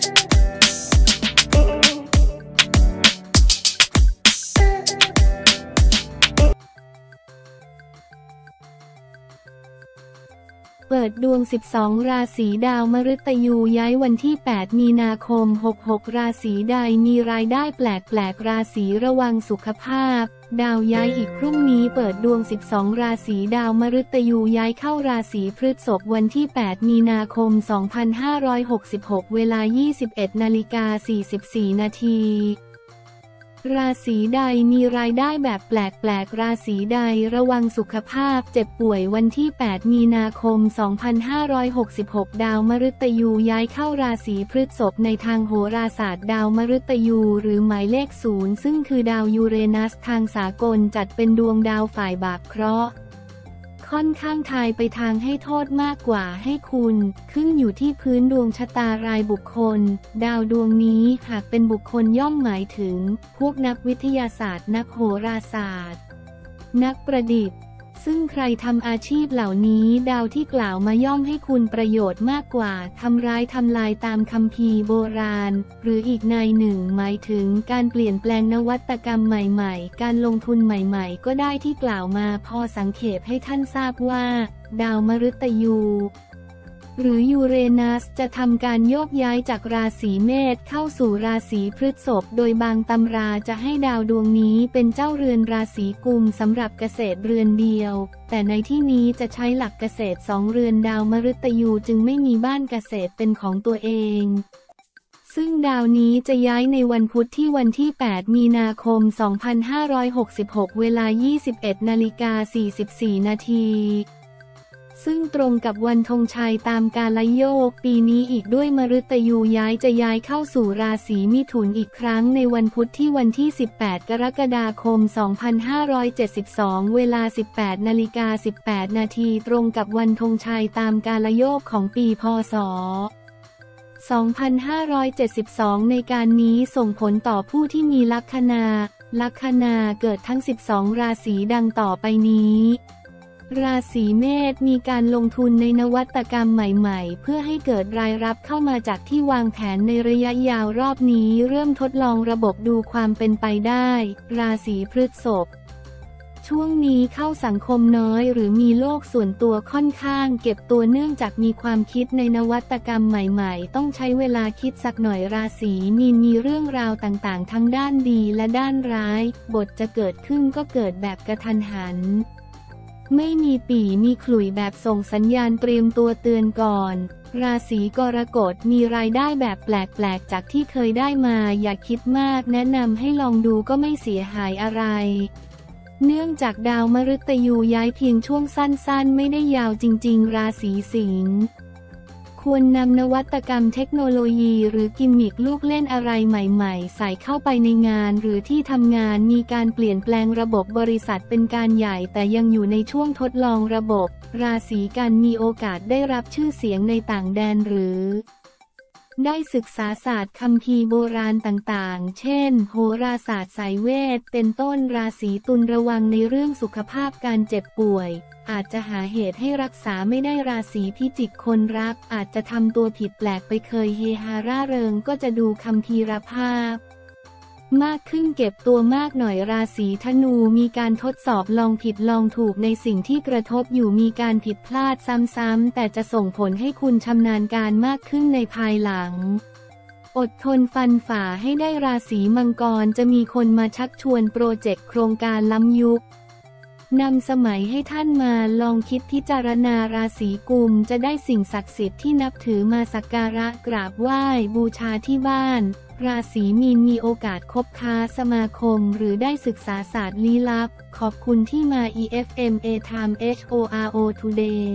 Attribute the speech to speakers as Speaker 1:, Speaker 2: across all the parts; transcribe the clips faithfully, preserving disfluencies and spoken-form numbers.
Speaker 1: เปิดดวงสิบสองราศีดาวมฤตยูย้ายวันที่แปดมีนาคมหกหกราศีใดมีรายได้แปลกๆราศีระวังสุขภาพดาวย้ายอีกพรุ่งนี้เปิดดวงสิบสองราศีดาวมฤตยูย้ายเข้าราศีพฤษภวันที่แปดมีนาคมสองพันห้าร้อยหกสิบหกเวลา ยี่สิบเอ็ดนาฬิกาสี่สิบสี่นาทีราศีใดมีรายได้แบบแปลกๆราศีใดระวังสุขภาพเจ็บป่วยวันที่แปดมีนาคมสองพันห้าร้อยหกสิบหกดาวมฤตยูย้ายเข้าราศีพฤษภในทางโหราศาสตร์ดาวมฤตยูหรือหมายเลขศูนย์ซึ่งคือดาวยูเรนัสทางสากลจัดเป็นดวงดาวฝ่ายบาปเคราะห์ค่อนข้างทายไปทางให้โทษมากกว่าให้คุณขึ้นอยู่ที่พื้นดวงชะตารายบุคคลดาวดวงนี้หากเป็นบุคคลย่อมหมายถึงพวกนักวิทยาศาสตร์นักโหราศาสตร์นักประดิษฐ์ซึ่งใครทำอาชีพเหล่านี้ดาวที่กล่าวมาย่อมให้คุณประโยชน์มากกว่าทำร้ายทำลายตามคัมภีร์โบราณหรืออีกในหนึ่งหมายถึงการเปลี่ยนแปลงนวัตกรรมใหม่ๆการลงทุนใหม่ๆก็ได้ที่กล่าวมาพอสังเขปให้ท่านทราบว่าดาวมฤตยูหรือยูเรนัสจะทำการโยกย้ายจากราศีเมษเข้าสู่ราศีพฤษภโดยบางตำราจะให้ดาวดวงนี้เป็นเจ้าเรือนราศีกุมสำหรับเกษตรเรือนเดียวแต่ในที่นี้จะใช้หลักเกษตรสองเรือนดาวมฤตยูจึงไม่มีบ้านเกษตรเป็นของตัวเองซึ่งดาวนี้จะย้ายในวันพุธที่วันที่แปดมีนาคมสองพันห้าร้อยหกสิบหกเวลา ยี่สิบเอ็ดนาฬิกาสี่สิบสี่นาทีซึ่งตรงกับวันธงชัยตามกาลโยกปีนี้อีกด้วยมฤตยูย้ายจะย้ายเข้าสู่ราศีมิถุนอีกครั้งในวันพุธที่วันที่สิบแปดกรกฎาคมสองพันห้าร้อยเจ็ดสิบสองเวลา สิบแปดนาฬิกาสิบแปดนาทีตรงกับวันธงชัยตามกาลโยกของปีพ.ศ. สองพันห้าร้อยเจ็ดสิบสองในการนี้ส่งผลต่อผู้ที่มีลัคนาลัคนาเกิดทั้งสิบสองราศีดังต่อไปนี้ราศีเมษมีการลงทุนในนวัตกรรมใหม่ๆเพื่อให้เกิดรายรับเข้ามาจากที่วางแผนในระยะยาวรอบนี้เริ่มทดลองระบบดูความเป็นไปได้ราศีพฤษภช่วงนี้เข้าสังคมน้อยหรือมีโลกส่วนตัวค่อนข้างเก็บตัวเนื่องจากมีความคิดในนวัตกรรมใหม่ๆต้องใช้เวลาคิดสักหน่อยราศีมีนมีเรื่องราวต่างๆทั้งด้านดีและด้านร้ายบทจะเกิดขึ้นก็เกิดแบบกระทันหันไม่มีปี่มีขลุ่ยแบบส่งสัญญาณเตรียมตัวเตือนก่อนราศีกรกฎมีรายได้แบบแปลกๆจากที่เคยได้มาอย่าคิดมากแนะนำให้ลองดูก็ไม่เสียหายอะไรเนื่องจากดาวมฤตยูย้ายเพียงช่วงสั้นๆไม่ได้ยาวจริงๆราศีสิงห์ควรนำนวัตกรรมเทคโนโลยีหรือกิมมิคลูกเล่นอะไรใหม่ๆใส่เข้าไปในงานหรือที่ทำงานมีการเปลี่ยนแปลงระบบบริษัทเป็นการใหญ่แต่ยังอยู่ในช่วงทดลองระบบราศีกันมีโอกาสได้รับชื่อเสียงในต่างแดนหรือได้ศึกษาศาสตร์คัมภีร์โบราณต่างๆเช่นโหราศาสตร์สายเวทเป็นต้นราศีตุลระวังในเรื่องสุขภาพการเจ็บป่วยอาจจะหาเหตุให้รักษาไม่ได้ราศีพิจิกคนรักอาจจะทำตัวผิดแปลกไปเคยเฮฮาร่าเริงก็จะดูคัมภีรภาพมากขึ้นเก็บตัวมากหน่อยราศีธนูมีการทดสอบลองผิดลองถูกในสิ่งที่กระทบอยู่มีการผิดพลาดซ้ำๆแต่จะส่งผลให้คุณชำนาญการมากขึ้นในภายหลังอดทนฟันฝ่าให้ได้ราศีมังกรจะมีคนมาชักชวนโปรเจกต์โครงการล้ำยุคนำสมัยให้ท่านมาลองคิดพิจารณาราศีกุมจะได้สิ่งศักดิ์สิทธิ์ที่นับถือมาสักการะกราบไหว้บูชาที่บ้านราศีมีนมีโอกาสคบค้าสมาคมหรือได้ศึกษาศาสตร์ลี้ลับขอบคุณที่มา อี เอฟ เอ็ม เอ Time โฮ โร โอ Today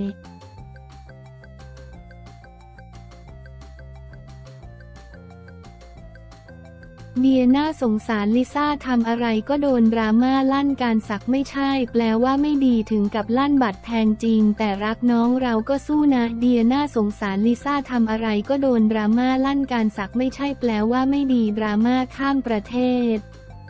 Speaker 1: เดียน่าสงสารลิซ่าทำอะไรก็โดนดราม่าลั่นการสักไม่ใช่แปลว่าไม่ดีถึงกับลั่นบัตรแพงจริงแต่รักน้องเราก็สู้นะเดียน่าสงสารลิซ่าทำอะไรก็โดนดราม่าลั่นการสักไม่ใช่แปลว่าไม่ดีดราม่าข้ามประเทศ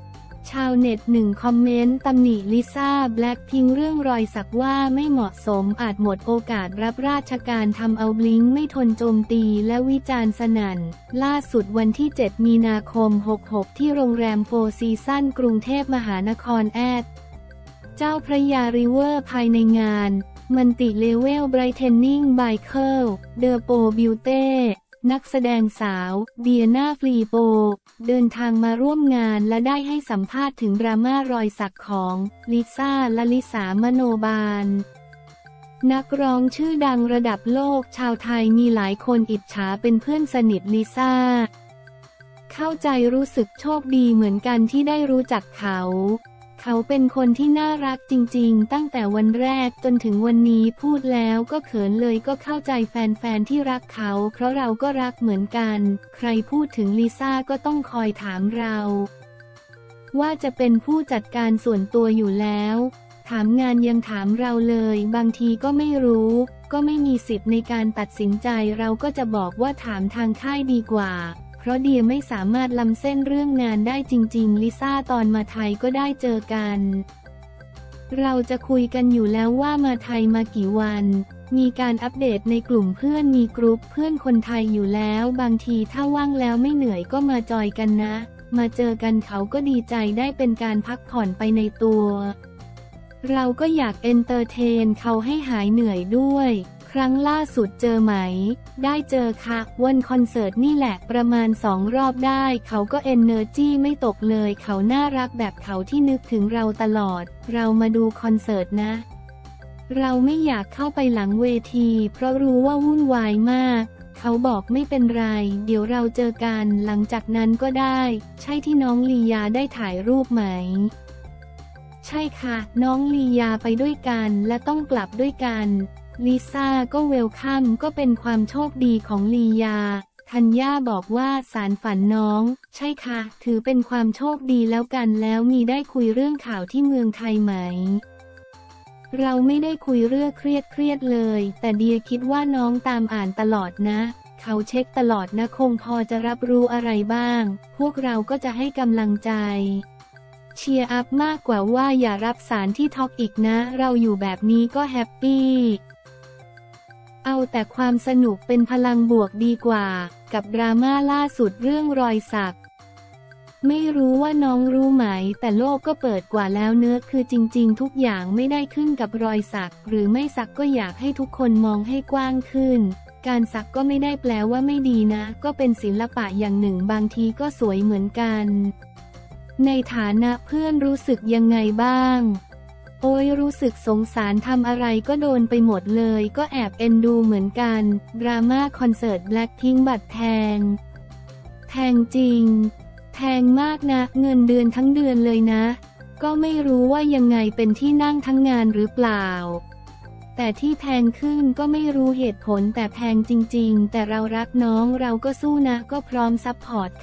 Speaker 1: ชาวเน็ตหนึ่งคอมเมนต์ตำหนิลิซ่าแบล็คพิงค์เรื่องรอยสักว่าไม่เหมาะสมอาจหมดโอกาสรับราชการทำเอาบลิงค์ไม่ทนโจมตีและวิจารณ์สนั่นล่าสุดวันที่เจ็ดมีนาคมหกหกที่โรงแรมโฟร์ซีซั่นกรุงเทพมหานครแอดเจ้าพระยาริเวอร์ภายในงานมันติเลเวลไบรเทนนิ่งไบเคิลเดอโปบิวเต้นักแสดงสาวเดียนาฟลีโปเดินทางมาร่วมงานและได้ให้สัมภาษณ์ถึงดราม่ารอยสักของลิซ่าและลิสามโนบาลนักร้องชื่อดังระดับโลกชาวไทยมีหลายคนอิจฉาเป็นเพื่อนสนิทลิซ่าเข้าใจรู้สึกโชคดีเหมือนกันที่ได้รู้จักเขาเขาเป็นคนที่น่ารักจริงๆตั้งแต่วันแรกจนถึงวันนี้พูดแล้วก็เขินเลยก็เข้าใจแฟนๆที่รักเขาเพราะเราก็รักเหมือนกันใครพูดถึงลิซ่าก็ต้องคอยถามเราว่าจะเป็นผู้จัดการส่วนตัวอยู่แล้วถามงานยังถามเราเลยบางทีก็ไม่รู้ก็ไม่มีสิทธิ์ในการตัดสินใจเราก็จะบอกว่าถามทางค่ายดีกว่าเพราะเดียไม่สามารถล้ำเส้นเรื่องงานได้จริงๆลิซ่าตอนมาไทยก็ได้เจอกันเราจะคุยกันอยู่แล้วว่ามาไทยมากี่วันมีการอัปเดตในกลุ่มเพื่อนมีกรุ๊ปเพื่อนคนไทยอยู่แล้วบางทีถ้าว่างแล้วไม่เหนื่อยก็มาจอยกันนะมาเจอกันเขาก็ดีใจได้เป็นการพักผ่อนไปในตัวเราก็อยากเอนเตอร์เทนเขาให้หายเหนื่อยด้วยครั้งล่าสุดเจอไหมได้เจอค่ะวันคอนเสิร์ตนี่แหละประมาณสองรอบได้เขาก็เอนเนอร์จี้ไม่ตกเลยเขาน่ารักแบบเขาที่นึกถึงเราตลอดเรามาดูคอนเสิร์ตนะเราไม่อยากเข้าไปหลังเวทีเพราะรู้ว่าวุ่นวายมากเขาบอกไม่เป็นไรเดี๋ยวเราเจอกันหลังจากนั้นก็ได้ใช่ที่น้องลียาได้ถ่ายรูปไหมใช่ค่ะน้องลียาไปด้วยกันและต้องกลับด้วยกันลิซ่าก็เวลคัมก็เป็นความโชคดีของลียาธัญญาบอกว่าสารฝันน้องใช่ค่ะถือเป็นความโชคดีแล้วกันแล้วมีได้คุยเรื่องข่าวที่เมืองไทยไหมเราไม่ได้คุยเรื่องเครียดเครียดเลยแต่เดียคิดว่าน้องตามอ่านตลอดนะเขาเช็คตลอดนะคงพอจะรับรู้อะไรบ้างพวกเราก็จะให้กำลังใจเชียร์อัพมากกว่าว่าอย่ารับสารที่ท็อกอีกนะเราอยู่แบบนี้ก็แฮปปี้เอาแต่ความสนุกเป็นพลังบวกดีกว่ากับดราม่าล่าสุดเรื่องรอยสักไม่รู้ว่าน้องรู้ไหมแต่โลกก็เปิดกว่าแล้วเนื้อคือจริงๆทุกอย่างไม่ได้ขึ้นกับรอยสักหรือไม่สักก็อยากให้ทุกคนมองให้กว้างขึ้นการสักก็ไม่ได้แปลว่าไม่ดีนะก็เป็นศิลปะอย่างหนึ่งบางทีก็สวยเหมือนกันในฐานะเพื่อนรู้สึกยังไงบ้างโอ้ยรู้สึกสงสารทำอะไรก็โดนไปหมดเลยก็แอบเอ็นดูเหมือนกันดราม่าคอนเสิร์ตแบล็คพิงค์บัตรแพงแพงจริงแพงมากนะเงินเดือนทั้งเดือนเลยนะก็ไม่รู้ว่ายังไงเป็นที่นั่งทั้งงานหรือเปล่าแต่ที่แพงขึ้นก็ไม่รู้เหตุผลแต่แพงจริงๆแต่เรารักน้องเราก็สู้นะก็พร้อมซัพพอร์ต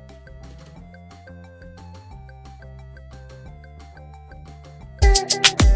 Speaker 1: ค่ะ